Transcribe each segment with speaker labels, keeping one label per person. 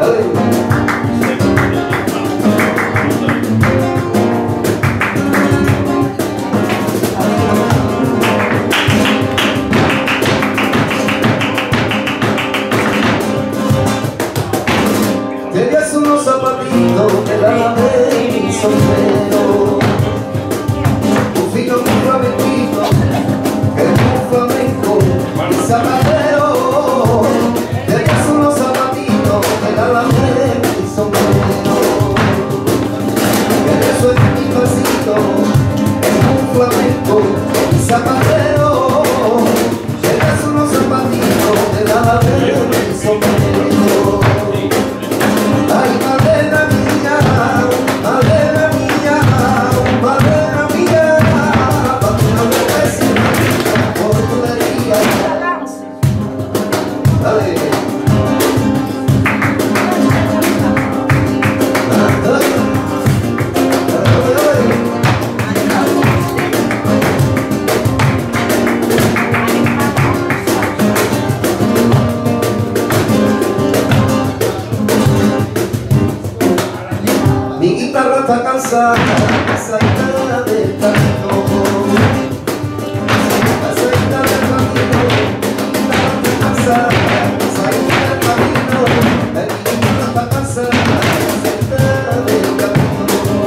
Speaker 1: Tenías unos zapatitos que la de mi sombrero, un fino muy flamenquito, que es un flamenco y zapatero. Tenías unos zapatitos que la de mi sombrero, que eso es mi pasito, es un flamenco y zapatero. Tenías unos zapatitos que la de mi sombrero. Ay, madera mía, madera mía, madera mía, patrona de vecina, por tubería. Dale. Mi guitarra está cansada, cansada del camino, cansada del camino. Mi guitarra está cansada, cansada del camino. Mi guitarra está cansada, cansada del camino,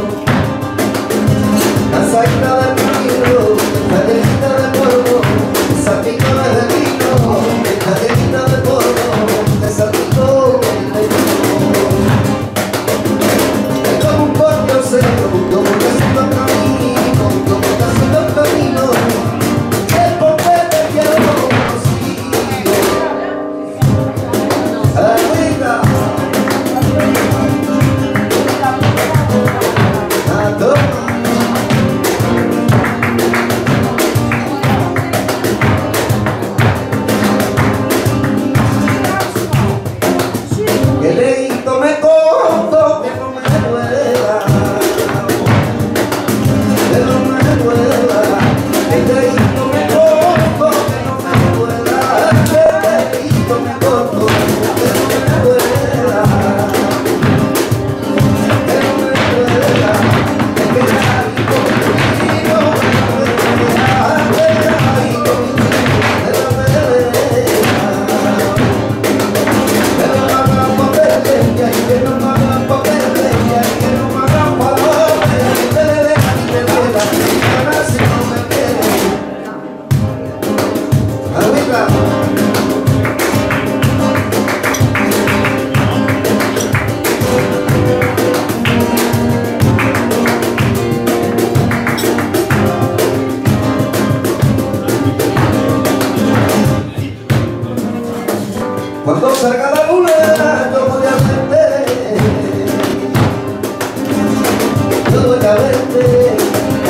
Speaker 1: cansada del camino, cadenita de polvo, salpico de vino, cadenita de polvo, de salpico de vino. Como que haciendo camino, como que haciendo camino, es porque te quiero conocido. Arriba, a toma. Que leíto me contó que no me duela. Cuando salga la luna, yo voy a verte, yo voy a verte.